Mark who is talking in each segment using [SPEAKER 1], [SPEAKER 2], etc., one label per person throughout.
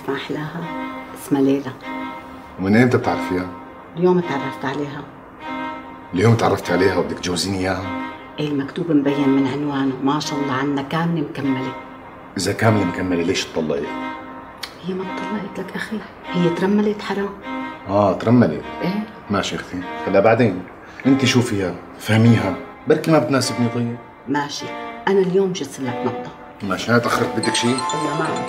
[SPEAKER 1] بتعرف ما أحلاها؟ اسمها ليلى.
[SPEAKER 2] ومن امتى بتعرفيها؟
[SPEAKER 1] اليوم تعرفت عليها.
[SPEAKER 2] اليوم تعرفت عليها وبدك تجوزيني اياها؟
[SPEAKER 1] ايه المكتوب مبين من عنوانه، ما شاء الله عنا كاملة مكملة.
[SPEAKER 2] إذا كاملة مكملة ليش تطلقت؟
[SPEAKER 1] هي ما اتطلقت لك أخي، هي ترملت حرام.
[SPEAKER 2] ترملت؟
[SPEAKER 1] ايه
[SPEAKER 2] ماشي اختي، هلا بعدين انت شوفيها فهميها، بركي ما بتناسبني. طيب
[SPEAKER 1] ماشي، أنا اليوم جبت لك نبضة.
[SPEAKER 2] ماشي، أنا تأخرت، بدك شيء؟
[SPEAKER 1] الله معك.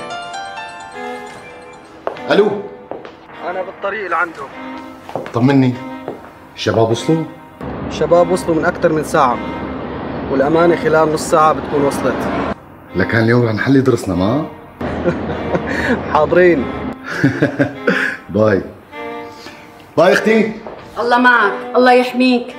[SPEAKER 2] الو،
[SPEAKER 3] أنا بالطريق لعنده.
[SPEAKER 2] طمني، الشباب وصلوا؟
[SPEAKER 3] الشباب وصلوا من أكثر من ساعة، والأمانة خلال نص ساعة بتكون وصلت.
[SPEAKER 2] لكان اليوم رح نحلي درسنا ما؟
[SPEAKER 3] حاضرين.
[SPEAKER 2] باي باي اختي.
[SPEAKER 1] الله معك، الله يحميك.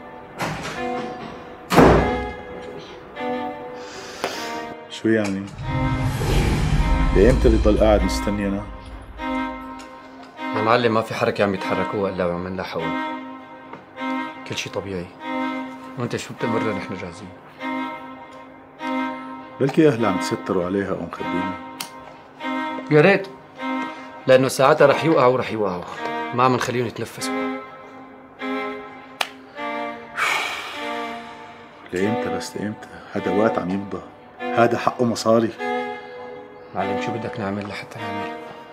[SPEAKER 4] شو يعني؟ لإمتى اللي ضل قاعد مستني أنا؟
[SPEAKER 5] يا معلم ما في حركة عم يتحركوها إلا وعم نلحقهم. كل شي طبيعي. وأنت شو بتأمرنا نحن جاهزين.
[SPEAKER 4] بلكي أهلها عم تستروا عليها ومخبينا.
[SPEAKER 5] يا ريت، لأنه ساعتها رح يوقعوا ما عم نخليهم يتنفسوا.
[SPEAKER 4] لإمتى بس لإمتى؟ هذا وقت عم يمضى، هذا حقه مصاري.
[SPEAKER 5] معلم شو بدك نعمل لحتى نعمل؟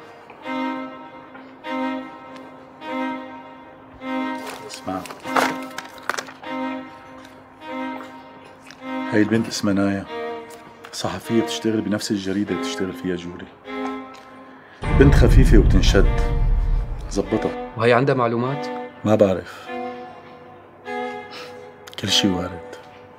[SPEAKER 4] اسمع، هاي البنت اسمها نايا، صحفية بتشتغل بنفس الجريدة اللي بتشتغل فيها جوري. بنت خفيفة وبتنشد، زبطها.
[SPEAKER 5] وهي عندها معلومات؟
[SPEAKER 4] ما بعرف، كل شي وارد.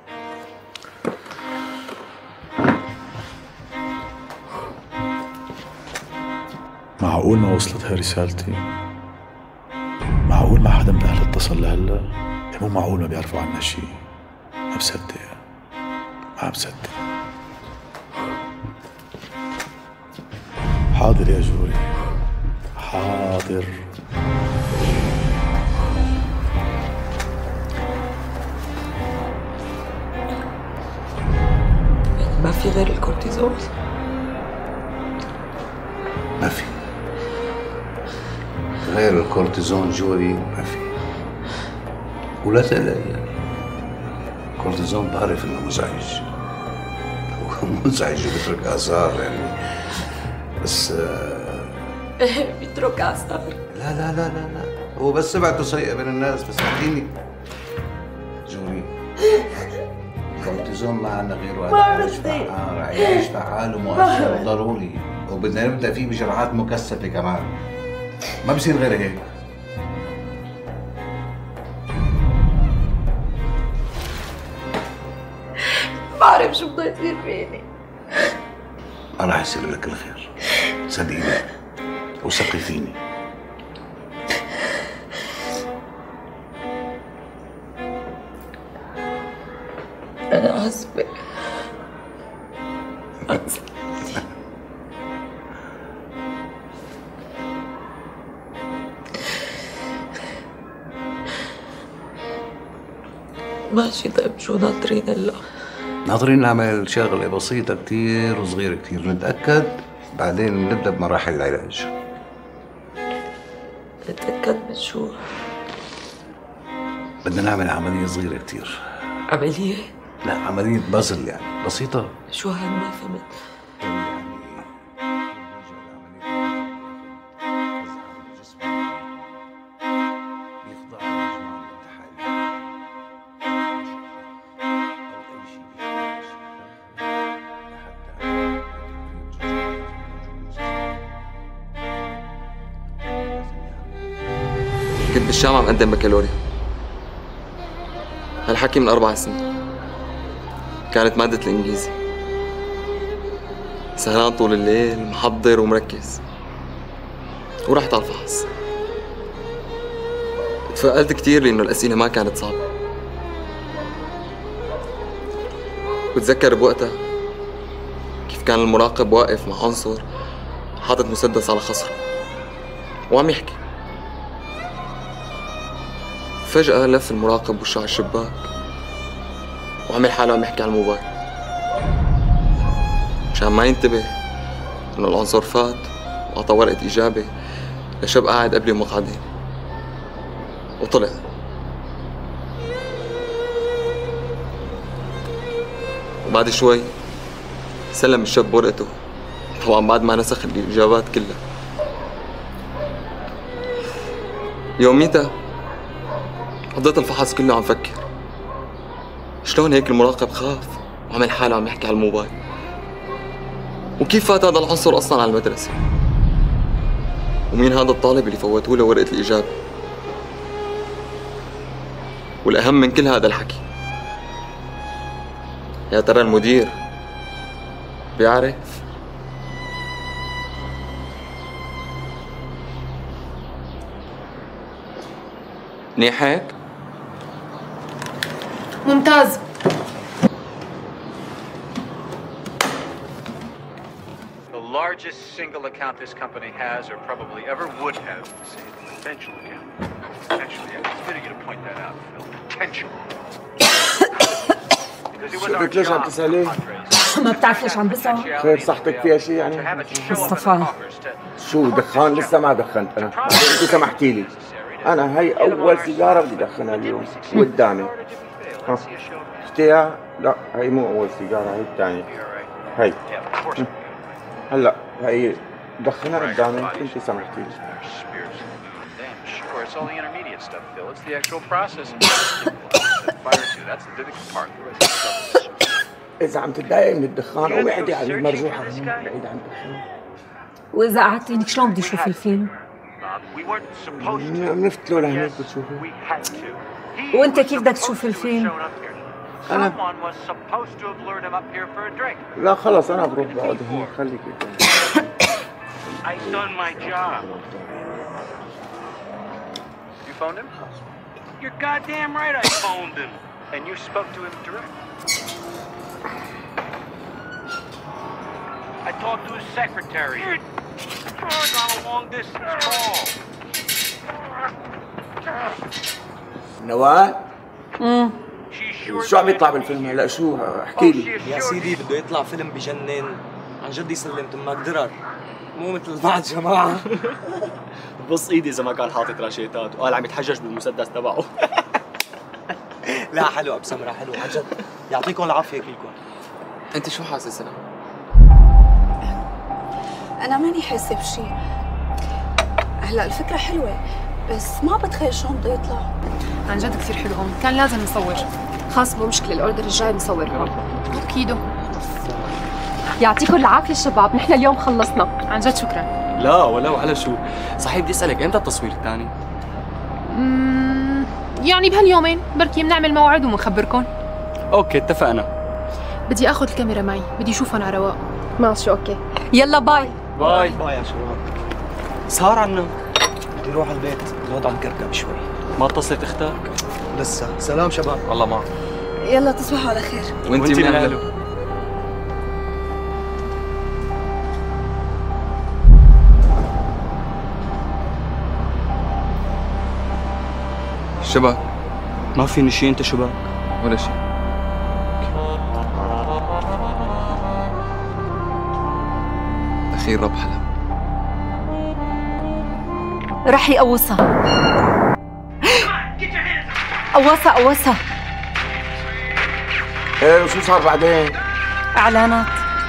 [SPEAKER 4] معقول ما وصلت هاي رسالتي؟ معقول ما حدا من أهلها اتصل لهلا؟ مو معقول ما بيعرفوا عنا شي. ما بصدق، ما بصدق. حاضر يا جوري، حاضر.
[SPEAKER 6] ما في غير الكورتيزول؟
[SPEAKER 7] ما في غير الكورتيزون جوري، ما في. ولا تقلقي، الكورتيزون بعرف انه مزعج مزعج وبترك اثار يعني، بس
[SPEAKER 6] ايه بيترك اثار.
[SPEAKER 7] لا لا لا لا لا، هو بس سمعته سيئة بين الناس. بس احكيني جوري، الكورتيزون ما عندنا غيره، رح يعيش فعال ومؤثر وضروري، وبدنا نبدا فيه بجرعات مكثفة كمان، ما بصير غير هيك.
[SPEAKER 6] ما بعرف شو بده يصير فيني.
[SPEAKER 7] ما راح يصير لك الخير، صدقيني وثقي فيني.
[SPEAKER 6] أنا آسفة. ماشي، طيب شو ناطرين هلا؟
[SPEAKER 7] ناطرين نعمل شغلة بسيطة كتير وصغيرة كتير، نتأكد بعدين نبدأ بمراحل العلاج.
[SPEAKER 6] نتأكد من شو؟
[SPEAKER 7] بدنا نعمل عملية صغيرة كتير.
[SPEAKER 6] عملية؟
[SPEAKER 7] لا، عملية بازل يعني بسيطة.
[SPEAKER 6] شو هاد؟ ما فهمت.
[SPEAKER 8] كنت بالجامعة مقدم بكالوريا. هالحكي من 4 سنين. كانت مادة الإنجليزي. سهران طول الليل محضر ومركز، ورحت على الفحص. تفائلت كتير لأنه الأسئلة ما كانت صعبة. بتذكر بوقتها كيف كان المراقب واقف مع عنصر حاطط مسدس على خصره وعم يحكي. فجأة لف المراقب وشه على الشباك وعمل حاله عم يحكي على الموبايل. مشان ما ينتبه انه العنصر فات وأعطى ورقة إجابة لشاب قاعد قبلي بمقعدي وطلع. وبعد شوي سلم الشاب ورقته، طبعا بعد ما نسخ الإجابات كلها. يوميتها قضيت الفحص كله عم فكر شلون هيك المراقب خاف وعمل حاله عم يحكي على الموبايل، وكيف فات هذا العنصر أصلا على المدرسة، ومين هذا الطالب اللي فوتوا له ورقة الإجابة. والأهم من كل هذا الحكي، يا ترى المدير بيعرف؟ منيح هيك؟
[SPEAKER 9] ممتاز.
[SPEAKER 10] The largest single account this company has or probably ever would have. Say the potential account. Potentially, I consider you to point that out, Phil. Potential.
[SPEAKER 11] شوفك ليش عم تسألي؟
[SPEAKER 9] ما بتعرف ليش عم بسأل؟
[SPEAKER 11] خير صحتك فيها شيء يعني؟
[SPEAKER 9] مصطفى
[SPEAKER 11] شو دخان؟ لسه ما دخنت أنا، انت سمحتي لي. أنا هي أول سيجارة بدي أدخنها اليوم قدامي. ها شفتيها؟ لا هي مو أول سيجارة، هي الثانية. هي هلا هي دخنها قدامي، انت سمحتي لي.
[SPEAKER 10] It's all the intermediate stuff, Phil. It's the actual process. Fire two. That's the difficult part.
[SPEAKER 11] إذا عم تتضايقي من الدخان وابعدي عن المرجوحة، بعيد عن الدخان.
[SPEAKER 9] وإذا قعدتيني شلون بدي أشوف الفيلم؟
[SPEAKER 11] نفتلو لهنيك بتشوفي.
[SPEAKER 9] وأنت كيف بدك تشوف الفيلم؟
[SPEAKER 11] أنا لا خلص أنا بروح بقعد هون، خليكي.
[SPEAKER 10] I've done my job. You phoned him? You're goddamn right I phoned him. And you spoke to him direct. I talked to his secretary. On a long distance call.
[SPEAKER 11] نوال؟ شو عم يطلع بالفيلم هلا؟ شو احكي لي.
[SPEAKER 3] يا سيدي بده يطلع فيلم بجنن، عن جد يسلم تمك درر، مو مثل بعض جماعة.
[SPEAKER 12] بص ايدي اذا ما كان حاطط راشيتات وقال عم يتحجج بالمسدس تبعه.
[SPEAKER 3] لا حلو ابو سمرة، حلو عن جد، يعطيكم العافية كلكم.
[SPEAKER 8] انت شو حاسس هلا؟
[SPEAKER 13] أنا ماني حاسة بشي. هلا الفكرة حلوة بس ما بتخيل شلون بده يطلع.
[SPEAKER 14] عن جد كثير حلو هون، كان لازم نصور.
[SPEAKER 13] خلص مو مشكلة، الأوردر الجاي نصور هون.
[SPEAKER 14] أكيدو.
[SPEAKER 9] يعطيكم العافية الشباب، نحن اليوم خلصنا.
[SPEAKER 14] عن جد شكرا.
[SPEAKER 12] لا ولو على شو؟ صحيح بدي اسالك امتى التصوير الثاني؟
[SPEAKER 14] يعني بهاليومين بركي بنعمل موعد وبنخبركم.
[SPEAKER 12] اوكي اتفقنا.
[SPEAKER 14] بدي اخذ الكاميرا معي، بدي اشوفهم على رواق.
[SPEAKER 9] ماشي اوكي، يلا باي.
[SPEAKER 12] باي
[SPEAKER 3] باي يا شباب. صار عنا بدي اروح على البيت نقعد عم نكركب شوي.
[SPEAKER 12] ما اتصلت اختك؟
[SPEAKER 3] لسه. سلام شباب.
[SPEAKER 12] والله ما.
[SPEAKER 13] يلا تصبحوا على خير.
[SPEAKER 8] وانتي من اهله. شباب
[SPEAKER 12] ما فيني شيء انت شباب؟
[SPEAKER 8] ولا شيء. اخير رب حلب.
[SPEAKER 9] رح يقوصها. قوصها.
[SPEAKER 11] ايه وشو صار بعدين؟
[SPEAKER 9] اعلانات.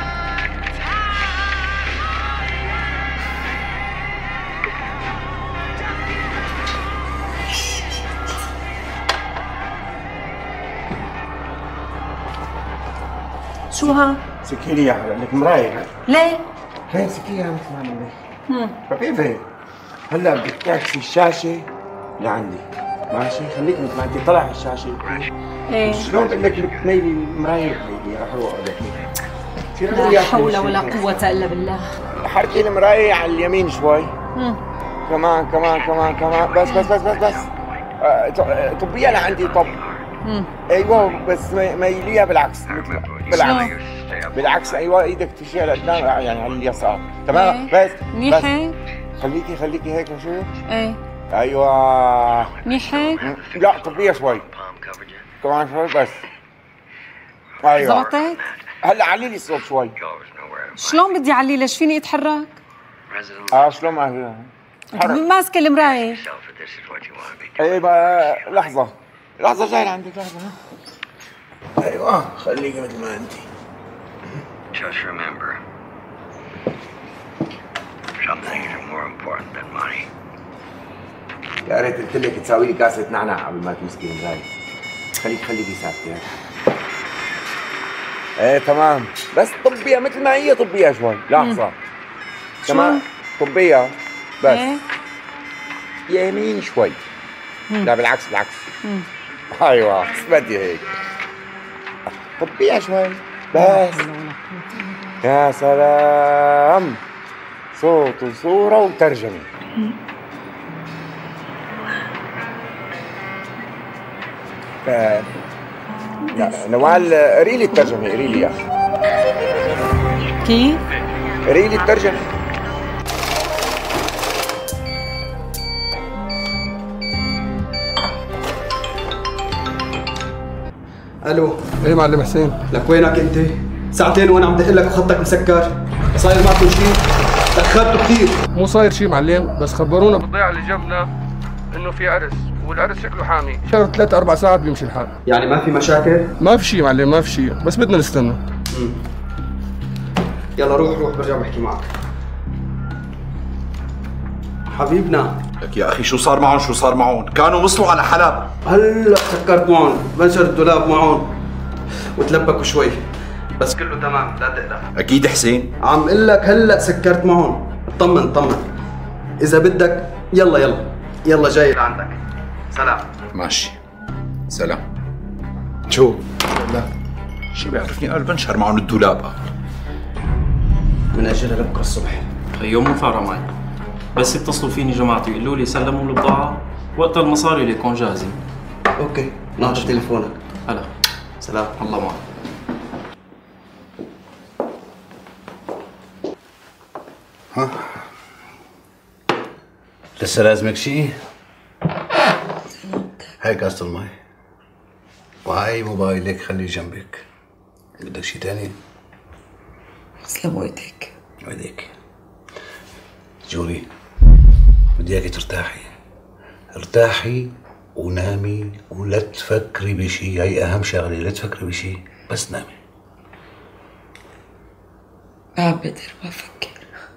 [SPEAKER 9] شو ها؟
[SPEAKER 11] سكيني يا حلا انك مرايق.
[SPEAKER 9] ليه؟
[SPEAKER 11] هي سكيني مثل ما عملت. خفيفة. هلا بدك تعكسي الشاشة لعندي، ماشي؟ خليك مثل ما انت طلع على الشاشة.
[SPEAKER 9] ايه
[SPEAKER 11] شلون بقول لك بدك تميلي المراية هيدي رح اروح
[SPEAKER 9] لا حول ولا قوة الا بالله.
[SPEAKER 11] حركي المراية على اليمين شوي. كمان بس طبيها لعندي طب. ايوه بس ميليها بالعكس، بالعكس ايوه، ايدك تشيل لقدام يعني على اليسار. تمام بس
[SPEAKER 9] منيح هيك.
[SPEAKER 11] خليكي هيك شوف.
[SPEAKER 9] ايه
[SPEAKER 11] ايوه
[SPEAKER 9] منيح هيك.
[SPEAKER 11] لا طبيها شوي كمان شوي بس. ايوه
[SPEAKER 9] زبطت؟
[SPEAKER 11] هلا علي لي الصوت شوي.
[SPEAKER 9] شلون بدي اعلي؟ ليش فيني اتحرك؟
[SPEAKER 11] شلون ما
[SPEAKER 15] مين ماسك المراية؟
[SPEAKER 11] ايه بقى لحظة جاي لعندك لحظة. ايوه خليكي مثل ما انت.
[SPEAKER 16] Just remember, some things are more important than money.
[SPEAKER 11] يا ريت قلت لك تساوي لي كاسة نعناع قبل ما تمسكي المراية. خليكي ساكتة. ايه تمام، بس طبيها مثل ما هي، طبيها شوي. لحظة كمان طبيها بس.
[SPEAKER 15] ايه؟
[SPEAKER 11] يمين شوي. لا بالعكس. ايوه بدي هيك. طبيها شوي بس. يا سلام، صوت وصورة وترجمة. لا نوال، قري لي الترجمة، قري لي اياها.
[SPEAKER 15] كيف؟
[SPEAKER 11] قري لي الترجمة.
[SPEAKER 17] الو. ايه معلم حسين، لك وينك انت؟ ساعتين وانا عم دق لك وخطك مسكر. صاير معكم شيء؟ تاخرتوا كثير.
[SPEAKER 18] مو صاير شيء معلم، بس خبرونا بالضيعه اللي جنبنا انه في عرس، والعرس شكله حامي. شهر 3-4 ساعات بيمشي الحال.
[SPEAKER 17] يعني ما في مشاكل؟
[SPEAKER 18] ما في شيء معلم، ما في شيء، بس بدنا نستنى.
[SPEAKER 17] يلا روح برجع بحكي معك. حبيبنا.
[SPEAKER 4] لك يا اخي شو صار معهم؟ كانوا وصلوا على حلب.
[SPEAKER 17] هلا سكرت معهم، بنشر الدولاب معهم وتلبكوا شوي، بس كله تمام، لا تقلق.
[SPEAKER 4] اكيد حسين.
[SPEAKER 17] عم اقول لك هلا سكرت معهم، اطمن. اذا بدك يلا جاي لعندك. سلام.
[SPEAKER 4] ماشي، سلام. شو؟ لا شي بيعرفني، قال بنشر معهم الدولاب.
[SPEAKER 17] من اجلها لبكره الصبح.
[SPEAKER 19] خيو مو فارقه معي، بس يتصلوا فيني جماعتي يقولوا لي سلموا البضاعه وقت المصاري اللي يكون جاهزين.
[SPEAKER 17] اوكي، ناطر تليفونك.
[SPEAKER 19] هلا
[SPEAKER 17] سلام.
[SPEAKER 19] الله معك.
[SPEAKER 7] ها؟ لسه لازمك شيء؟ هاي كاسة المي، وهاي موبايلك خليه جنبك. بدك شيء تاني؟
[SPEAKER 6] تسلم ايديك.
[SPEAKER 7] جوري، بدي اياكي ارتاحي ونامي ولا تفكري بشيء. هي اهم شغله، لا تفكري بشيء، بس نامي.
[SPEAKER 6] ما بقدر ما افكر،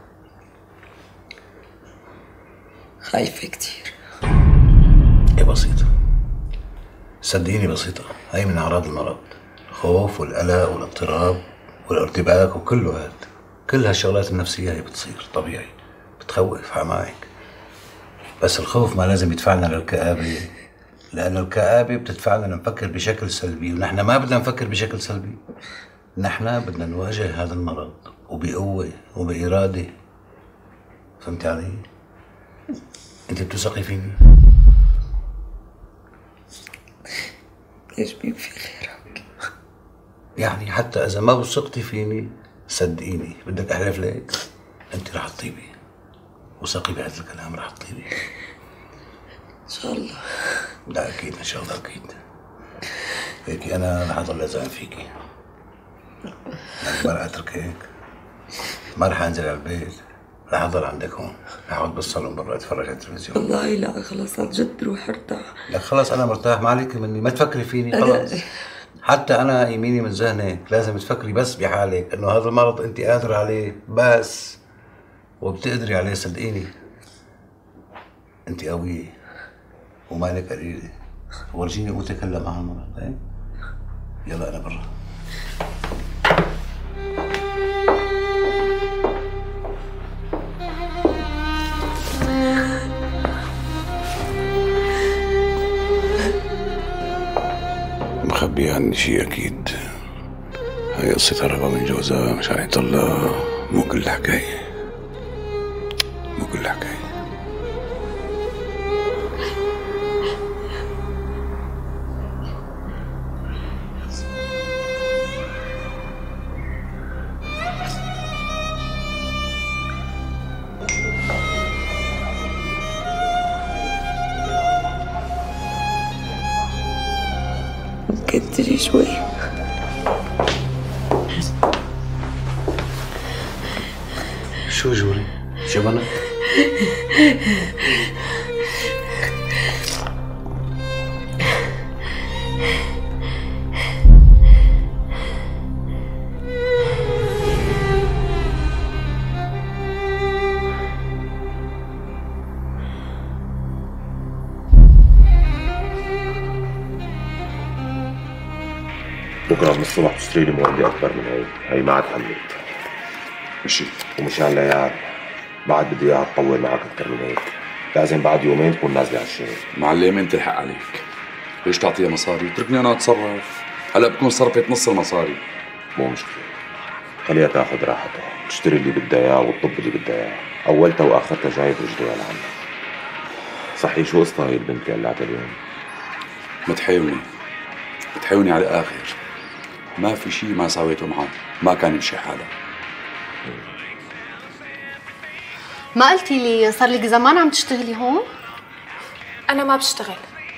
[SPEAKER 6] خايفة كتير.
[SPEAKER 7] ايه بسيطة، صدقيني بسيطة. هاي من أعراض المرض، الخوف والقلق والاضطراب والارتباك وكله هاد. كل هالشغلات النفسية هي بتصير طبيعي، بتخوف حمايك. بس الخوف ما لازم يدفعنا للكآبة، لأن الكآبة بتدفعنا نفكر بشكل سلبي، ونحن ما بدنا نفكر بشكل سلبي. نحن بدنا نواجه هذا المرض وبقوة وبإرادة. فهمتي علي؟ أنت بتثقي فيني؟
[SPEAKER 6] ليش مين في غيرك؟
[SPEAKER 7] يعني حتى إذا ما وثقتي فيني صدقيني، بدك أحلف لك؟ أنت رح تطيبي، وثقي بهذا الكلام، رح تطيبي
[SPEAKER 6] إن شاء الله.
[SPEAKER 7] لا أكيد إن شاء الله أكيد. هيك أنا رح أضل لازم فيكي، يعني ما رح أترك هيك، ما رح أنزل على البيت، رح أضل عندك هون، رح أقعد بالصالون برا أتفرج على التلفزيون.
[SPEAKER 6] والله لا خلص عن جد روح ارتاح.
[SPEAKER 7] لا خلص أنا مرتاح، ما عليك مني، ما تفكري فيني خلص. حتى أنا يميني من ذهنك، لازم تفكري بس بحالك إنه هذا المرض أنت قادرة عليه بس، وبتقدري عليه. صدقيني أنت قوية ومالك قليلة. ورجيني قوتك هلا مع المرض. إيه؟ يلا أنا برا. مخبي عني شي أكيد. هاي قصة هربة من جوزها مشان يطلع. مو كل حكاية.
[SPEAKER 6] ممكن تجي شوي؟
[SPEAKER 7] شو جوري؟ شو بنت؟
[SPEAKER 20] بكره من الصبح تشتري لي مواندي اكبر من هي ما عاد حملت. مشي ومشان ليال بعد بدي اياها تطول معك اكثر من هيك، لازم بعد يومين تكون نازله على الشغل.
[SPEAKER 4] معلم انت الحق عليك، ليش تعطيها مصاري؟ اتركني انا اتصرف، هلا بكون صرفت نص المصاري.
[SPEAKER 20] مو مشكله، خليها تاخذ راحتها، تشتري اللي بدها اياه وتطب اللي بدها اياه، اولتها واخرتها جاي برجليها لعنا. صحيح شو قصتها هي البنت اللي قلعتها اليوم؟
[SPEAKER 4] بتحاولني على الاخر، ما في شيء ما سويته معها، ما كان يمشي حالها.
[SPEAKER 21] ما قلتي لي صار لك زمان عم تشتغلي هون؟
[SPEAKER 13] أنا ما بشتغل.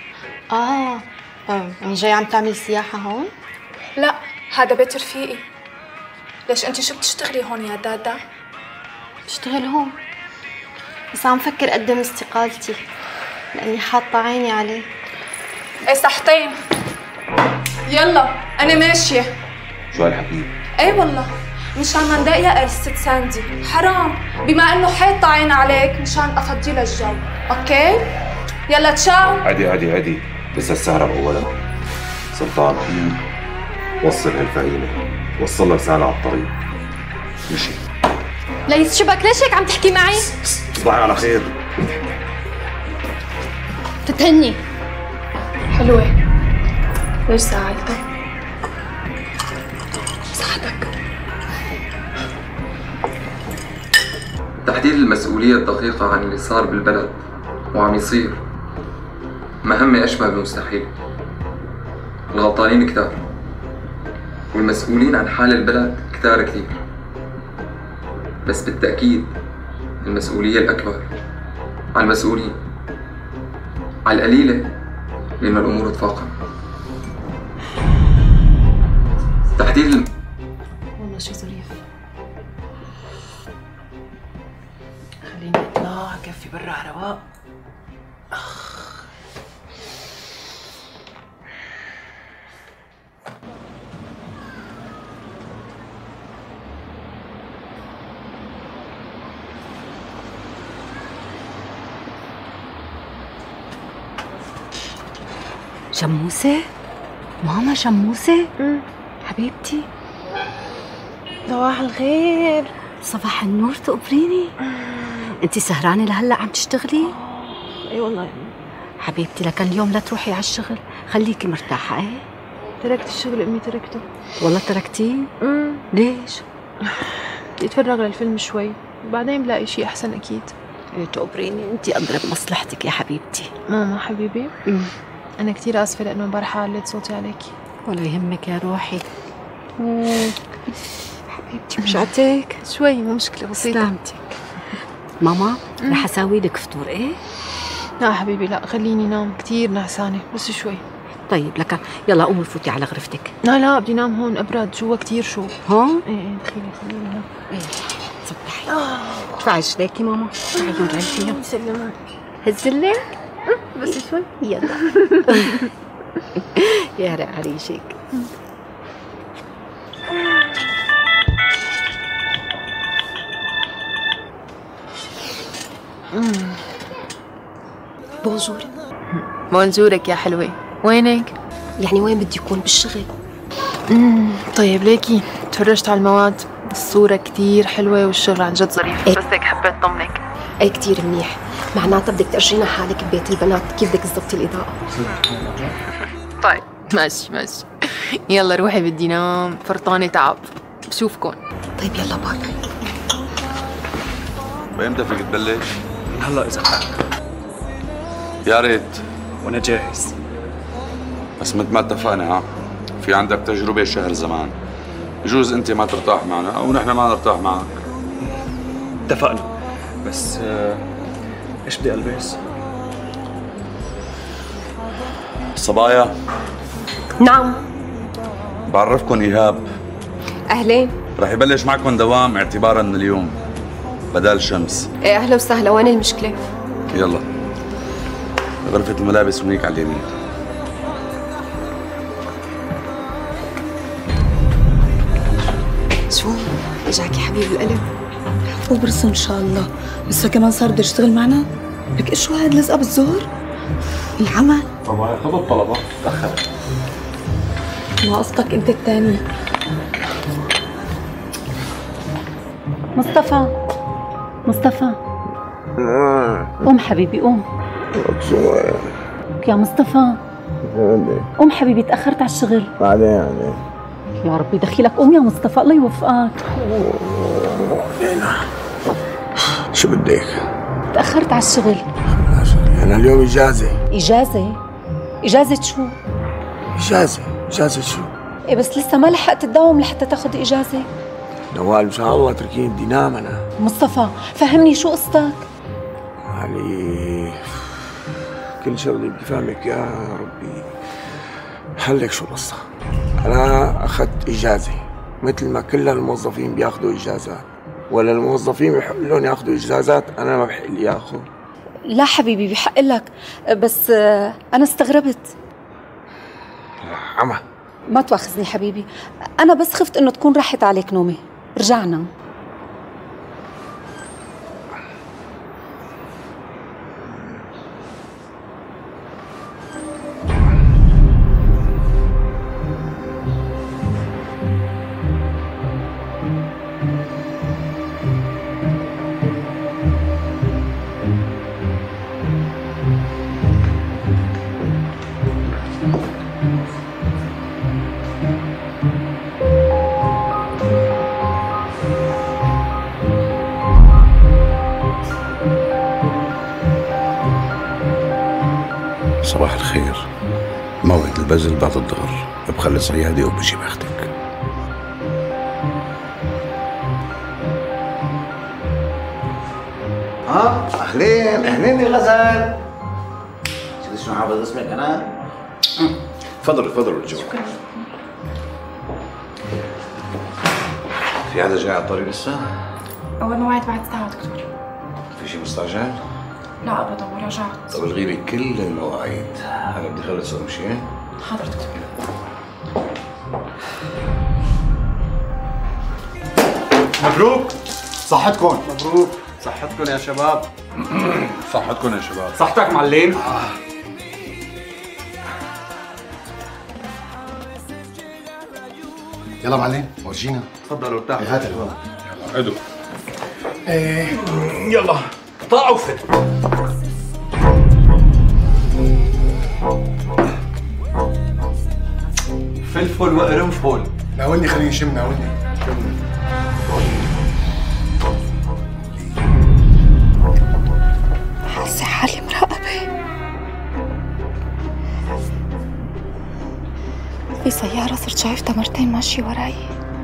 [SPEAKER 21] يعني جاي عم تعملي سياحة هون؟
[SPEAKER 13] لا، هذا بيت رفيقي. ليش أنت شو بتشتغلي هون يا دادا؟
[SPEAKER 21] بشتغل هون، بس عم فكر أقدم استقالتي لأني حاطة عيني عليه.
[SPEAKER 13] إيه صحتين. يلا أنا ماشية.
[SPEAKER 20] شو هالحكي؟
[SPEAKER 13] إيه والله، مشان ما نضايق ست ساندي، حرام بما إنه حاطة عين عليك مشان أفضي لها الجو، أوكي؟ يلا تشاو.
[SPEAKER 20] عدي لسه السهرة بأولها. سلطان وصل هالفهيمة، وصلها رسالة على الطريق. مشي.
[SPEAKER 21] ليس شبك ليش هيك عم تحكي معي؟
[SPEAKER 20] تصبحي على خير.
[SPEAKER 21] تتهني
[SPEAKER 13] حلوة. ليش زعلتك؟ ساعدك.
[SPEAKER 8] تحديد المسؤولية الدقيقة عن اللي صار بالبلد وعم يصير مهمة أشبه بالمستحيل. الغلطانين كتار والمسؤولين عن حال البلد كتار كثير، بس بالتأكيد المسؤولية الأكبر على المسؤولين، على القليلة لأن الأمور تفاقم. تحديد
[SPEAKER 21] والله شو ظريف. خليني اطلع كفي برا على رواق. شموسة؟ ماما شموسة؟ حبيبتي
[SPEAKER 14] صباح الخير.
[SPEAKER 21] صباح النور تقبريني. انتي سهرانة لهلا عم تشتغلي؟
[SPEAKER 14] اي والله
[SPEAKER 21] حبيبتي لكن اليوم لا تروحي على الشغل، خليكي مرتاحة. ايه
[SPEAKER 14] تركت الشغل امي، تركته.
[SPEAKER 21] والله تركتيه؟ ليش؟
[SPEAKER 14] بدي اتفرغ للفيلم شوي وبعدين بلاقي شيء احسن اكيد.
[SPEAKER 21] ايه تقبريني، انتي أدرى بمصلحتك يا حبيبتي.
[SPEAKER 14] ماما حبيبي انا كثير اسفة لانه امبارح عليت صوتي عليكي.
[SPEAKER 21] ولا يهمك يا روحي. حبيبتي مشعتك؟
[SPEAKER 14] شوي مو مشكلة بسيطة.
[SPEAKER 21] سلامتك. ماما رح اساوي لك فطور. ايه؟
[SPEAKER 14] لا حبيبي لا، خليني نام، كثير نعسانة بس شوي.
[SPEAKER 21] طيب لك يلا قومي فوتي على غرفتك.
[SPEAKER 14] لا بدي نام هون، ابرد جوا كثير. شو
[SPEAKER 21] هون؟
[SPEAKER 14] ايه خليني نام.
[SPEAKER 21] ايه صبحي. ارفعي رجليكي ماما، ارفعي هون رجليها.
[SPEAKER 14] يسلمك.
[SPEAKER 21] هزلك
[SPEAKER 14] بس شوي.
[SPEAKER 21] يلا. يا رق عريشك. بونجور.
[SPEAKER 14] بونجورك يا حلوة، وينك؟
[SPEAKER 21] يعني وين بدي يكون؟ بالشغل.
[SPEAKER 14] طيب ليكي تفرجت على المواد، الصورة كتير حلوة والشغل عن جد ظريف. بس هيك حبيت طمنك.
[SPEAKER 21] اي كتير منيح، معناتها بدك ترجينا حالك ببيت البنات، كيف بدك تظبطي الإضاءة؟
[SPEAKER 14] طيب ماشي يلا روحي بدي نام، فرطانة تعب. بشوفكن.
[SPEAKER 21] طيب يلا باي.
[SPEAKER 4] وإمتى فيك تبلش؟
[SPEAKER 12] هلا إذا حابب.
[SPEAKER 4] يا ريت.
[SPEAKER 12] وأنا جاهز.
[SPEAKER 4] بس مثل ما اتفقنا في عندك تجربة شهر زمان، بجوز أنت ما ترتاح معنا أو نحن ما نرتاح معك.
[SPEAKER 12] اتفقنا، بس إيش بدي ألبس؟
[SPEAKER 4] صبايا.
[SPEAKER 21] نعم.
[SPEAKER 4] بعرفكن إيهاب.
[SPEAKER 21] أهلين.
[SPEAKER 4] رح يبلش معكم دوام اعتبارا من اليوم.
[SPEAKER 2] بدال شمس.
[SPEAKER 9] ايه اهلا وسهلا، وين المشكلة؟
[SPEAKER 2] يلا غرفة الملابس هنيك على اليمين.
[SPEAKER 6] شو؟ اجاك يا حبيب القلب؟ وبرسم ان شاء الله، لسه كمان صار بده يشتغل معنا؟ لك ايش شو هاد لزقه بالظهر؟ العمل
[SPEAKER 4] طبعا خذوا الطلبات تأخرت.
[SPEAKER 6] ما قصدك انت الثاني؟
[SPEAKER 15] مصطفى قوم حبيبي قوم. يا مصطفى قوم حبيبي، تأخرت على الشغل.
[SPEAKER 11] بعدين
[SPEAKER 15] يا ربي دخيلك، قوم يا مصطفى الله يوفقك.
[SPEAKER 11] شو بدك؟
[SPEAKER 15] تأخرت على الشغل.
[SPEAKER 11] أنا اليوم إجازة.
[SPEAKER 15] إجازة شو؟
[SPEAKER 11] إجازة شو؟
[SPEAKER 15] إيه بس لسه ما لحقت تداوم لحتى تاخذ إجازة.
[SPEAKER 11] نوال إن شاء الله تركيني بدي نام أنا.
[SPEAKER 15] مصطفى فهمني شو قصتك؟
[SPEAKER 11] علي كل شغلي بدي فهمك يا ربي. هلك شو القصة؟ أنا أخذت إجازة مثل ما كل الموظفين بياخذوا إجازات، ولا الموظفين بيحق لهم ياخذوا إجازات أنا ما بحق لي آخذ.
[SPEAKER 15] لا حبيبي بحق لك، بس أنا استغربت.
[SPEAKER 11] عمى
[SPEAKER 15] ما تواخذني حبيبي، أنا بس خفت إنه تكون راحت عليك نومي. رجعنا.
[SPEAKER 7] صباح الخير. موعد البذل بعد الظهر، بخلص عيادي وبجي باخدك. اهلين يا غزال. شو حافظ اسمك انا؟ تفضلوا الجو. في حدا جاي على الطريق لسه؟
[SPEAKER 13] أول موعد بعد ساعة دكتور.
[SPEAKER 7] في شيء مستعجل؟
[SPEAKER 13] لا أبدا مراجعة.
[SPEAKER 7] طب الغي لي كل المواعيد، أنا بدي أخلص أمشي.
[SPEAKER 13] حاضر دكتور.
[SPEAKER 17] مبروك صحتكم.
[SPEAKER 12] مبروك صحتكم يا شباب.
[SPEAKER 4] صحتكم يا شباب.
[SPEAKER 17] صحتك معلم.
[SPEAKER 7] يلا معلم ورجينا.
[SPEAKER 12] تفضلوا ارتاحوا.
[SPEAKER 7] هات الهواء.
[SPEAKER 4] يلا عدوا.
[SPEAKER 17] يلا طلعوا فت. فلفل وقرنفل.
[SPEAKER 7] ناولني خليني نشم. ناولني
[SPEAKER 6] حاسة حالي مراقبة. في سيارة صرت شايفتها مرتين ماشية وراي.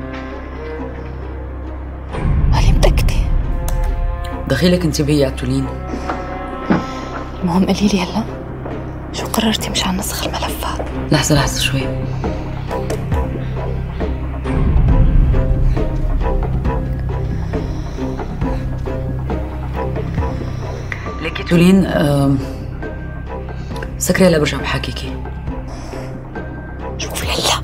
[SPEAKER 6] مالي متأكدة.
[SPEAKER 1] دخيلك انتبهي يا تولين.
[SPEAKER 6] المهم قوليلي هلا شو قررتي مشان نسخ الملفات؟
[SPEAKER 1] لحظة شوي. ليكي تولين سكري هلا برجع بحاكيكي.
[SPEAKER 6] شوفي هلا.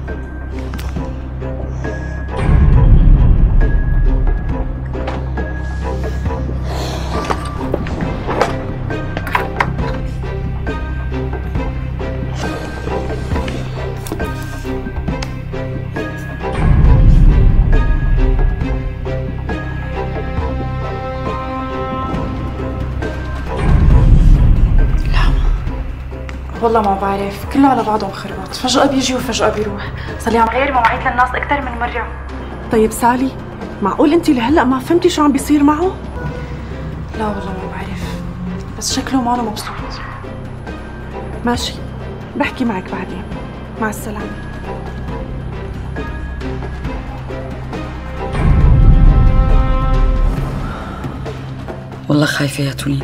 [SPEAKER 13] والله ما بعرف، كله على بعضه مخربط، فجأة بيجي وفجأة بيروح، صار لي عم غير مواعيد للناس أكثر من مرة.
[SPEAKER 22] طيب سالي، معقول انت لهلا ما فهمتي شو عم بيصير معه؟
[SPEAKER 13] لا والله ما بعرف، بس شكله ما أنا مبسوط.
[SPEAKER 22] ماشي، بحكي معك بعدين. مع السلامة.
[SPEAKER 1] والله خايفة يا تولين.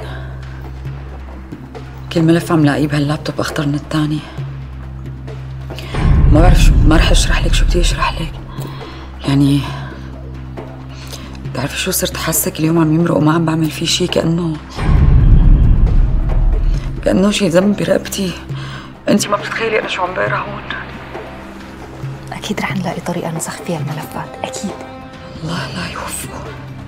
[SPEAKER 1] كل ملف عم لاقيه بهاللابتوب اخطر من الثاني. ما بعرف شو، ما رح اشرح لك شو بدي اشرح لك. يعني
[SPEAKER 6] بتعرفي شو صرت حاسك اليوم عم يمرق وما عم بعمل فيه شي، كأنه شي ذنب برقبتي. انت ما بتتخيلي انا شو عم بقرا هون.
[SPEAKER 15] اكيد رح نلاقي طريقه نسخ فيها الملفات، اكيد.
[SPEAKER 6] الله لا يوفقه.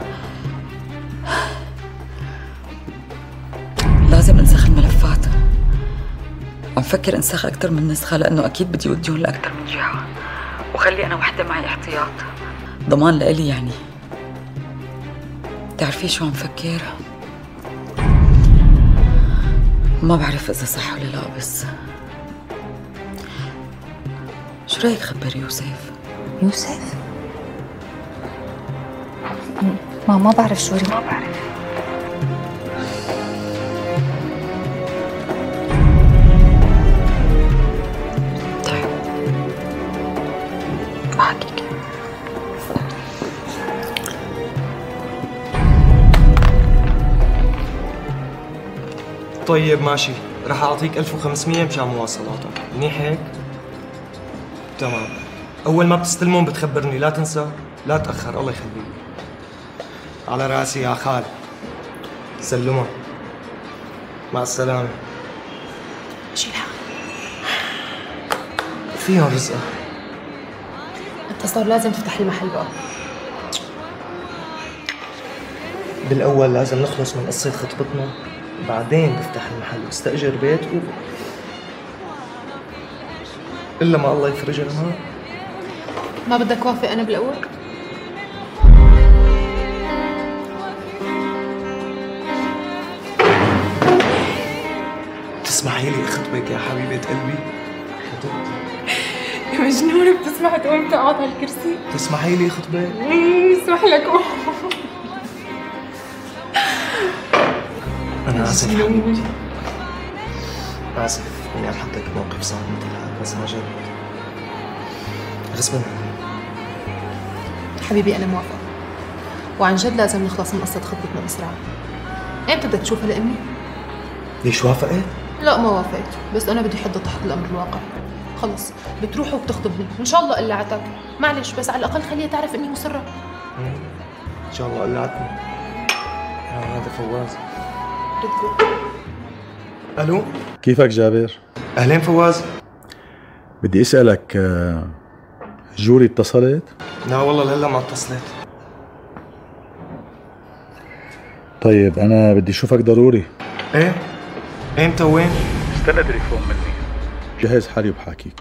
[SPEAKER 6] لازم انسخ الملفات. عم فكر انسخ اكثر من نسخه لانه اكيد بدي اوديهم لاكثر من جهه، وخلي انا وحده معي احتياط ضمان لإلي. يعني بتعرفي شو عم فكر؟ ما بعرف اذا صح ولا لا، بس شو رايك خبر يوسف؟
[SPEAKER 15] يوسف؟ ما بعرف شو ما بعرف.
[SPEAKER 6] طيب بحكيك.
[SPEAKER 3] طيب ماشي، رح اعطيك 1500 مشان مواصلاتك، منيح هيك؟ تمام. اول ما بتستلمهم بتخبرني، لا تنسى، لا تاخر، الله يخليك. على راسي يا خال. سلمها. مع السلامه.
[SPEAKER 14] شيلها.
[SPEAKER 3] فيهم رزقه.
[SPEAKER 14] انت صار لازم تفتح المحل بقى.
[SPEAKER 3] بالاول لازم نخلص من قصه خطبتنا، بعدين بفتح المحل واستاجر بيت الا ما الله يفرج لنا.
[SPEAKER 14] ما بدك وافق انا بالاول؟
[SPEAKER 3] تسمحي لي اخطبك يا حبيبه قلبي؟
[SPEAKER 14] يا مجنون، بتسمح تقوم تقعد على الكرسي؟
[SPEAKER 3] تسمحي لي اخطبك؟
[SPEAKER 14] اسمح لك قوم.
[SPEAKER 3] أنا آسف حبيبتي، آسف إني عم حطك بموقف صعب مثل هذا، بس عن جد غصبا
[SPEAKER 14] حبيبي أنا موافقة، وعن جد لازم نخلص من قصة خطبتنا بسرعة. إمتى بدك تشوفها لأمي؟
[SPEAKER 3] ليش وافقت؟
[SPEAKER 14] لا ما وافقت، بس أنا بدي حدها تحت الأمر الواقع. خلص بتروح وبتخطبني، إن شاء الله قلعتك، معلش بس على الأقل خليها تعرف إني مصرة.
[SPEAKER 3] إن شاء الله قلعتني. هذا فواز. الو،
[SPEAKER 4] كيفك جابر؟
[SPEAKER 3] اهلين فواز.
[SPEAKER 4] بدي اسالك، جوري اتصلت؟
[SPEAKER 3] لا والله لهلا ما اتصلت.
[SPEAKER 4] طيب انا بدي اشوفك ضروري.
[SPEAKER 3] ايه؟ امتى وين؟
[SPEAKER 4] استنى تليفون مني، جهز حالي وبحاكيك.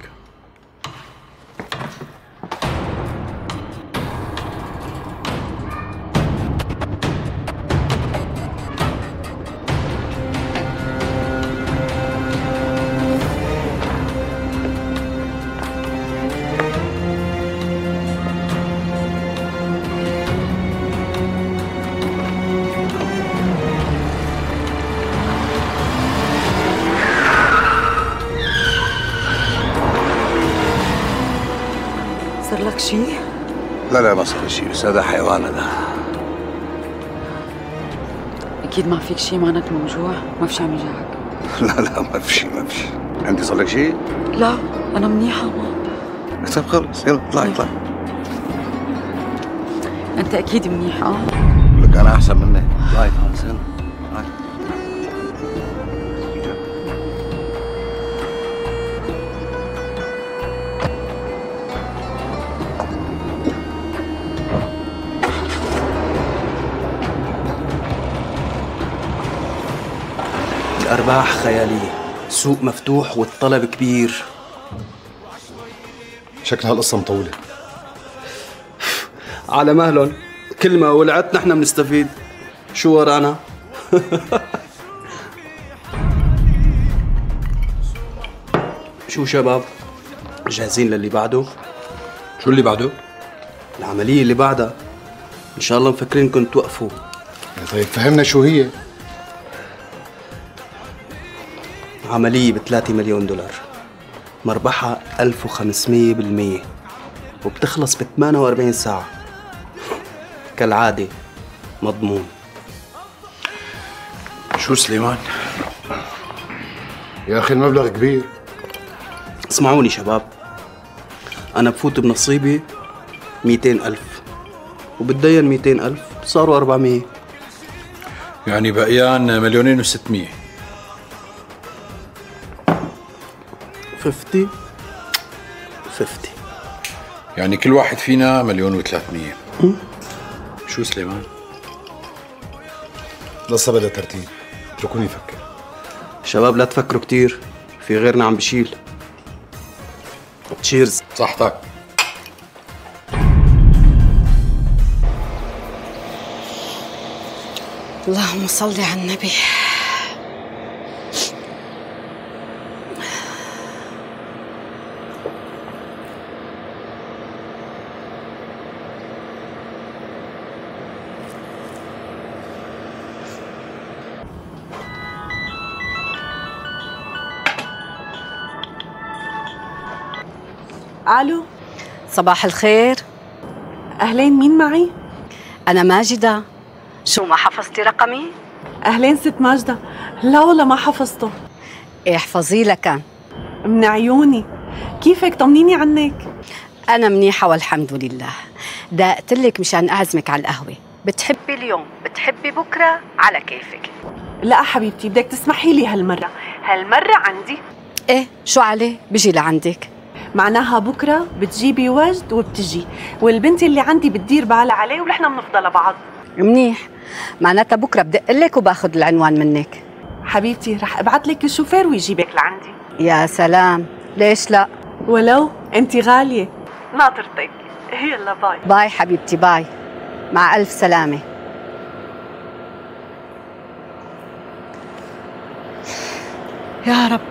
[SPEAKER 6] صار لك شيء؟
[SPEAKER 7] لا ما صار شيء، بس هذا حيوان هذا.
[SPEAKER 6] اكيد ما فيك شيء، معناته موجوع، ما في شيء عم يجعك.
[SPEAKER 7] لا ما في شيء. عندي صار لك شيء؟
[SPEAKER 6] لا انا منيحه. ما
[SPEAKER 7] طيب خلص يلا اطلعي.
[SPEAKER 6] انت اكيد منيح.
[SPEAKER 7] لك انا احسن منك. اطلعي خلص يلا.
[SPEAKER 17] الأرباح خيالية، السوق مفتوح والطلب كبير.
[SPEAKER 4] شكل هالقصة مطولة.
[SPEAKER 17] على مهلهم، كل ما ولعت نحن بنستفيد. شو ورانا؟ شو شباب، جاهزين للي بعده؟
[SPEAKER 7] شو اللي بعده؟
[SPEAKER 17] العملية اللي بعدها، إن شاء الله مفكرينكم توقفوا.
[SPEAKER 7] طيب فهمنا شو هي؟
[SPEAKER 17] عملية ب3 مليون دولار، مربحها 1500%، وبتخلص ب 48 ساعة كالعادة، مضمون.
[SPEAKER 7] شو سليمان؟ يا أخي المبلغ كبير.
[SPEAKER 17] اسمعوني شباب، أنا بفوت بنصيبي 200,000 وبتدين 200,000 صاروا 400.
[SPEAKER 4] يعني بقيان 2,600,000.
[SPEAKER 17] 50 50.
[SPEAKER 4] يعني كل واحد فينا 1,300,000. شو سليمان؟
[SPEAKER 5] لسه بدأ ترتيب، اتركوني افكر.
[SPEAKER 17] شباب لا تفكروا كتير، في غيرنا عم بشيل. تشيرز.
[SPEAKER 4] صحتك.
[SPEAKER 1] اللهم صل على النبي.
[SPEAKER 22] الو،
[SPEAKER 1] صباح الخير.
[SPEAKER 22] اهلين، مين معي؟
[SPEAKER 1] أنا ماجدة. شو ما حفظتي رقمي؟
[SPEAKER 22] اهلين ست ماجدة. لا والله ما حفظته.
[SPEAKER 1] إيه احفظي لك.
[SPEAKER 22] من عيوني. كيفك؟ طمنيني عنك.
[SPEAKER 1] أنا منيحة والحمد لله. دقت لك مشان أعزمك على القهوة. بتحبي اليوم، بتحبي بكرة، على كيفك.
[SPEAKER 22] لا حبيبتي، بدك تسمحي لي هالمرة عندي.
[SPEAKER 1] إيه شو عليه؟ بيجي لعندك.
[SPEAKER 22] معناها بكرة بتجيبي وجد وبتجي، والبنت اللي عندي بتدير بالها عليه ونحن بنفضل بعض.
[SPEAKER 1] منيح، معناتها بكرة بدق لك وباخذ العنوان منك.
[SPEAKER 22] حبيبتي رح ابعت لك الشوفير ويجيبك لعندي.
[SPEAKER 1] يا سلام، ليش لا؟
[SPEAKER 22] ولو انت غالية. ناطرتك. يلا باي.
[SPEAKER 1] باي حبيبتي، باي. مع ألف سلامة. يا رب.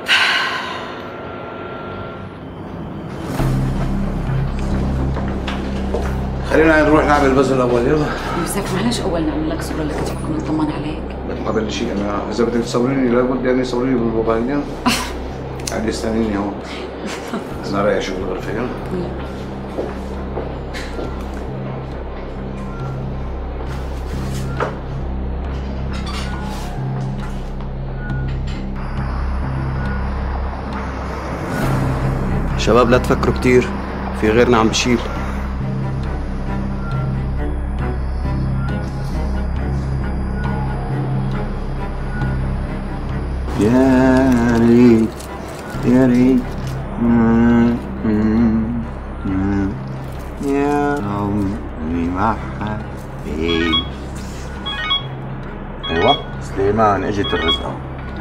[SPEAKER 7] خلينا نروح نعمل البزل الاول. يلا
[SPEAKER 6] يوسف معلش اول نعمل لك صوره لكتفك ونطمن عليك.
[SPEAKER 7] قبل شيء انا اذا بدك تصوريني لابد يعني صوريني بالموبايل. عادي استنيني هون. انا رايح اشوف الغرفه. يلا
[SPEAKER 17] شباب لا تفكروا كتير، في غيرنا عم بشيل.
[SPEAKER 11] يا ريت يا ريت يا عمري ما حبيت. ايوه سليمان، اجت الرزقه.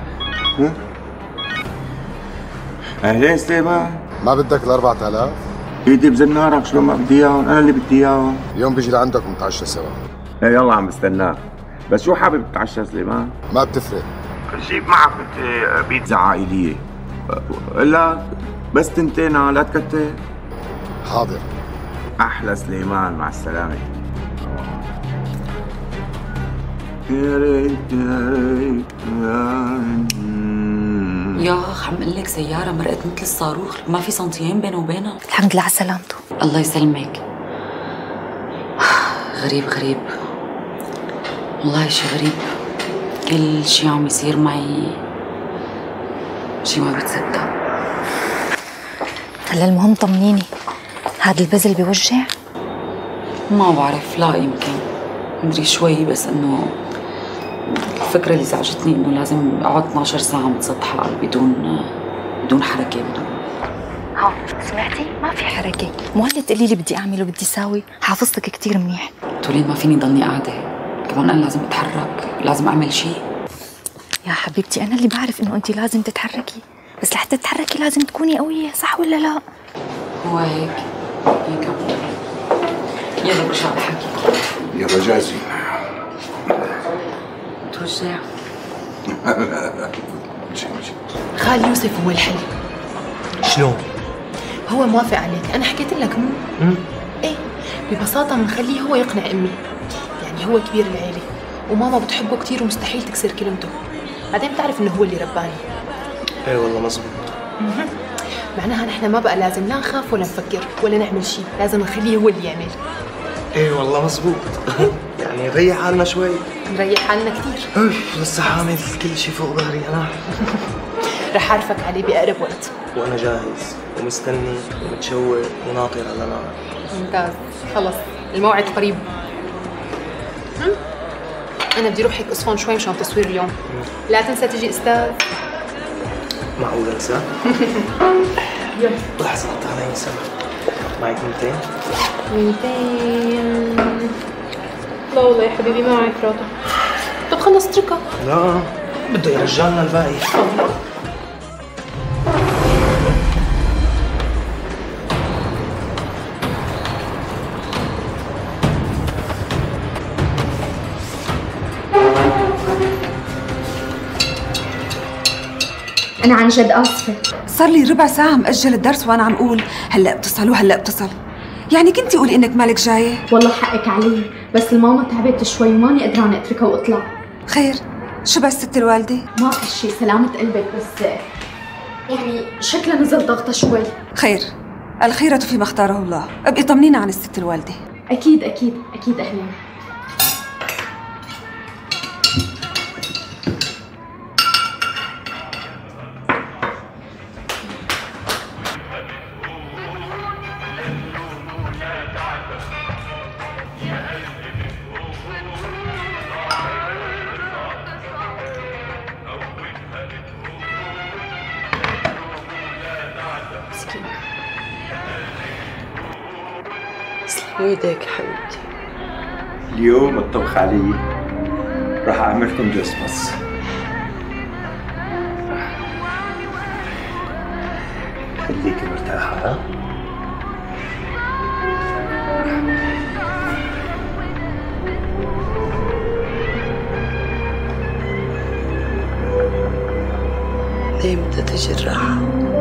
[SPEAKER 11] اهلين سليمان.
[SPEAKER 5] ما بدك ال 4000؟
[SPEAKER 11] ايدي بزنارك، شلون ما بدي اياهم؟ انا اللي بدي اياهم.
[SPEAKER 5] اليوم بيجي لعندك ونتعشى سوا.
[SPEAKER 11] ايه يلا عم بستناك. بس شو حابب تتعشى سليمان؟
[SPEAKER 5] ما بتفرق.
[SPEAKER 11] جيب معك بيتزا عائلية. لا بس تنتين، لا تكتر.
[SPEAKER 5] حاضر.
[SPEAKER 11] أحلى سليمان، مع السلامة. يا ريت يا ريت
[SPEAKER 6] يا اخ عم قلك سيارة مرقت مثل الصاروخ، ما في سنتيين بينه وبينها.
[SPEAKER 15] الحمد لله على سلامته.
[SPEAKER 6] الله يسلمك. غريب غريب والله، شي غريب. كل شي عم يصير معي شي ما بتصدق.
[SPEAKER 15] هلا المهم طمنيني، هذا البزل بيوجع؟
[SPEAKER 6] ما بعرف، لا يمكن مدري شوي، بس انه الفكرة اللي زعجتني انه لازم اقعد 12 ساعة متسطحة بدون حركة
[SPEAKER 15] ها سمعتي؟ ما في حركة، مو هلا تقولي لي بدي اعمل وبدي ساوي، حافظتك كتير منيح.
[SPEAKER 6] تولين ما فيني ضلني قاعدة، كمان انا لازم اتحرك، لازم اعمل شيء.
[SPEAKER 15] يا حبيبتي انا اللي بعرف انه انت لازم تتحركي، بس لحتى تتحركي لازم تكوني قوية، صح ولا لا؟
[SPEAKER 6] هو هيك يلا برجع بحكي.
[SPEAKER 7] يلا جاهزين.
[SPEAKER 6] توجع.
[SPEAKER 14] خال يوسف هو الحل.
[SPEAKER 3] شلون؟
[SPEAKER 14] هو موافق عليك، انا حكيت لك مو؟ ايه ببساطة بنخليه هو يقنع امي، يعني هو كبير العيلة وماما بتحبه كتير ومستحيل تكسر كلمته، بعدين بتعرف انه هو اللي رباني.
[SPEAKER 3] ايه والله مزبوط.
[SPEAKER 14] معناها نحن ما بقى لازم لا نخاف ولا نفكر ولا نعمل شيء، لازم نخليه هو اللي يعمل.
[SPEAKER 3] ايه والله مزبوط. يعني نريح حالنا شوي.
[SPEAKER 14] نريح حالنا كثير.
[SPEAKER 3] لسه حامل كل شيء فوق ظهري انا.
[SPEAKER 14] رح اعرفك عليه بأقرب وقت.
[SPEAKER 3] وانا جاهز ومستني ومتشوق وناطر على نار.
[SPEAKER 14] ممتاز، خلص الموعد قريب. انا بدي اروح هيك اصفن شوي مشان تصوير اليوم. لا تنسى تجي استاذ.
[SPEAKER 3] معقول انسى؟
[SPEAKER 14] يلا
[SPEAKER 3] لحظة تعالي سما. معك 200؟
[SPEAKER 14] 200 لا والله يا حبيبي ما معي فراطة. طب خلص اتركها.
[SPEAKER 3] لا بده يرجعنا الباقي.
[SPEAKER 9] أنا عن جد آسفة.
[SPEAKER 10] صار لي ربع ساعة مأجل الدرس وأنا عم أقول هلأ بتصل وهلأ بتصل. يعني كنتي قولي إنك مالك جاية؟
[SPEAKER 9] والله حقك علي، بس الماما تعبت شوي وماني قدرانة أتركها وأطلع.
[SPEAKER 10] خير، شو بس ست الوالدة؟
[SPEAKER 9] ما في شي، سلامة قلبك، بس يعني شكلها نزل ضغطها شوي.
[SPEAKER 10] خير، الخيرة فيما اختاره الله. ابقي طمنينا عن الست الوالدة.
[SPEAKER 9] أكيد أكيد أكيد أهلا.
[SPEAKER 6] ويدك حبيبتي.
[SPEAKER 11] اليوم الطبخ علي، راح اعملكم جسمس. خليكي مرتاحة ها؟
[SPEAKER 6] ليه بدها تجي الراحة؟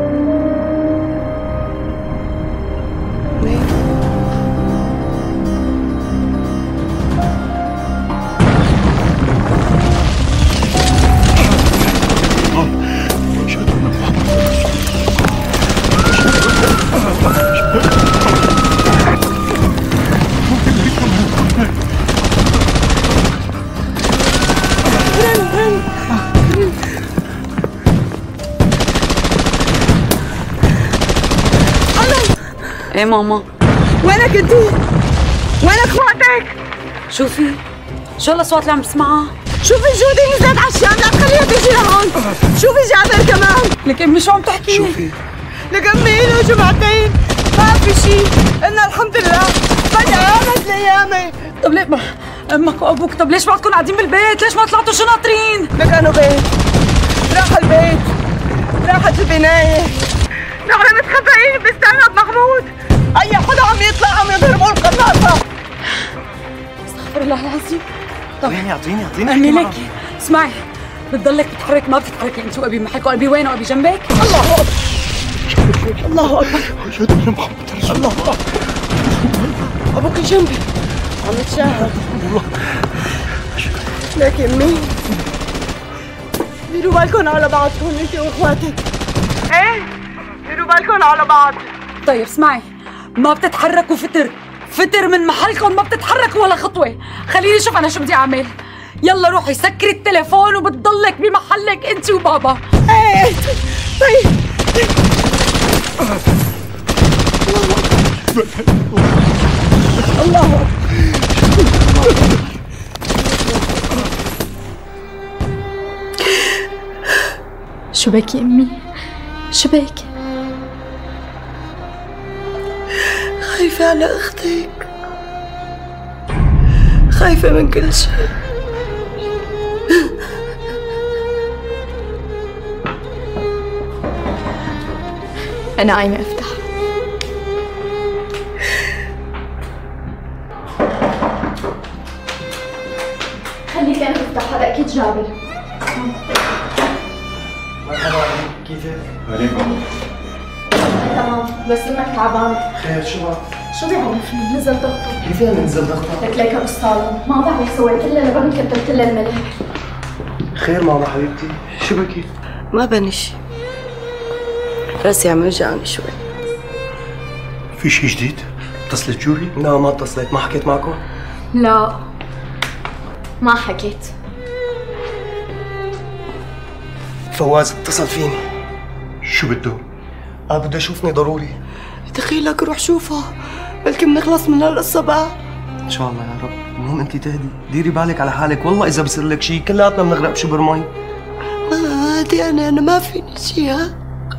[SPEAKER 6] ايه ماما؟
[SPEAKER 10] وينك انتي؟ وين اخواتك؟
[SPEAKER 6] شوفي شو الاصوات اللي عم بسمعها؟
[SPEAKER 10] شوفي جودي نزلت على الشام، لا تخليها تيجي لهون. شوفي جابر كمان. لك امي شو عم تحكي؟
[SPEAKER 6] شوفي
[SPEAKER 10] لك امي له جمعتين ما في شيء، قلنا الحمد لله فجأة قامت الايامي. طب ليه امك وابوك طب ليش بعدكم قاعدين بالبيت؟ ليش ما طلعتوا شو ناطرين؟ لك انو بيت؟ راح البيت، راحت البناية، نحن متخبئين باستعماد محمود. اي حدا عم يطلع عم يضربوا القناصة. استغفر الله العظيم. طب
[SPEAKER 3] يعطيني
[SPEAKER 10] امي لك اسمعي، بتضلك تتحرك ما بتتحركي انت وابي محك. وابي وين؟ وابي جنبك؟ الله اكبر الله اكبر الله اكبر. ابوك جنبي عم يتشاهد. لك امي ديروا بالكم على بعضكم انت واخواتك. ايه ديروا بالكم على بعض. طيب اسمعي، ما بتتحركوا فتر من محلكم، ما بتتحركوا ولا خطوة. خليني اشوف انا شو بدي اعمل. يلا روحي سكري التليفون وبتضلك بمحلك انت وبابا. ايه طيب. الله اكبر.
[SPEAKER 9] شو بك يا امي؟ شو بك؟
[SPEAKER 6] خايفة على اختك، خايفة من كل شيء.
[SPEAKER 9] أنا قايمة أفتح. خليك أنا أفتح، هذا أكيد جابر.
[SPEAKER 3] مرحبا، كيفك؟
[SPEAKER 9] تمام، بس إنك تعبان.
[SPEAKER 3] خير شو بك؟
[SPEAKER 9] شو بيعرفني؟ نزل ضغطه.
[SPEAKER 3] كيف يعني نزل ضغطه؟
[SPEAKER 9] لك ليك بالصالون، ما بعرف سويت لها لبن كترت لها الملح.
[SPEAKER 3] خير ماما حبيبتي، شو بكي؟
[SPEAKER 6] ما بني شي، راسي عم يوجعني شوي.
[SPEAKER 3] في شي جديد؟ اتصلت جوري؟ لا ما اتصلت، ما حكيت معكم؟
[SPEAKER 9] لا ما حكيت.
[SPEAKER 3] فواز اتصل فيني. شو بده؟ بده يشوفني ضروري.
[SPEAKER 6] دخيلك روح شوفها، بلكي بنخلص من هالقصة بقى.
[SPEAKER 3] ان شاء الله يا رب، المهم انت تهدي، ديري بالك على حالك، والله اذا بصير لك شيء كلياتنا بنغرق بشبر مي.
[SPEAKER 16] ما هادي انا ما فيني شيء. ها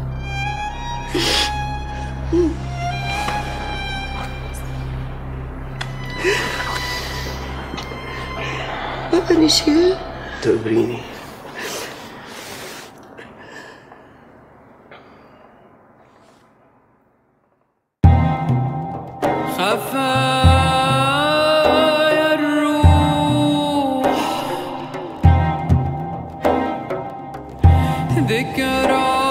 [SPEAKER 16] ما فيني شيء.
[SPEAKER 3] تقبريني.
[SPEAKER 18] خفايا الروح ذكرى